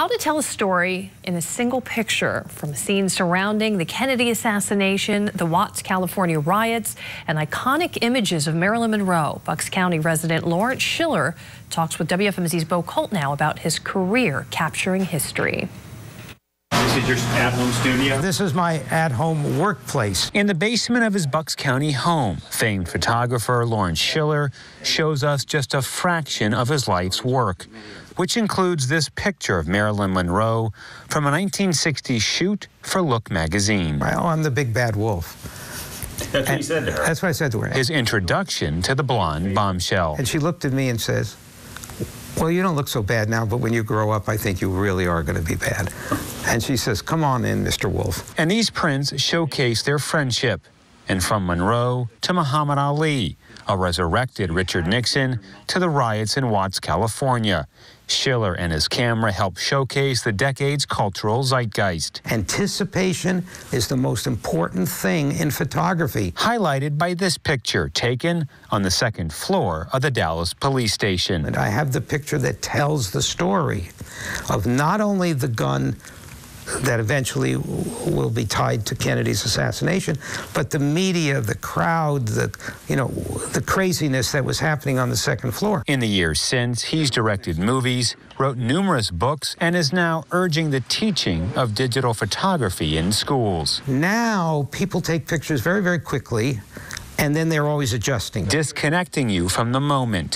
How to tell a story in a single picture, from scenes surrounding the Kennedy assassination, the Watts, California riots, and iconic images of Marilyn Monroe. Bucks County resident Lawrence Schiller talks with WFMZ's Bo Colt now about his career capturing history. This is your at-home studio? This is my at-home workplace. In the basement of his Bucks County home, famed photographer Lawrence Schiller shows us just a fraction of his life's work, which includes this picture of Marilyn Monroe from a 1960s shoot for Look magazine. Well, I'm the big bad wolf. That's what you said to her. That's what I said to her. His introduction to the blonde bombshell. And she looked at me and says, "Well, you don't look so bad now, but when you grow up, I think you really are going to be bad." And she says, "Come on in, Mr. Wolf." And these prints showcase their friendship. And from Monroe to Muhammad Ali, a resurrected Richard Nixon, to the riots in Watts, California, Schiller and his camera help showcase the decade's cultural zeitgeist. Anticipation is the most important thing in photography. Highlighted by this picture taken on the second floor of the Dallas police station. And I have the picture that tells the story of not only the gun that eventually will be tied to Kennedy's assassination, but the media, the crowd, the craziness that was happening on the second floor. In the years since, he's directed movies, wrote numerous books, and is now urging the teaching of digital photography in schools. Now, people take pictures very, very quickly, and then they're always adjusting. Disconnecting you from the moment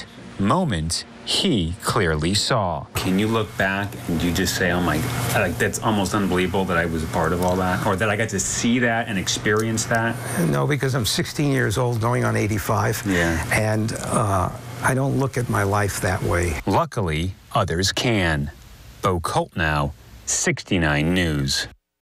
he clearly saw. Can you look back and you just say, oh my God, like, that's almost unbelievable that I was a part of all that, or that I got to see that and experience that? No, because I'm 16 years old, going on 85. Yeah. And I don't look at my life that way. Luckily, others can. Bo Colt now, 69 News.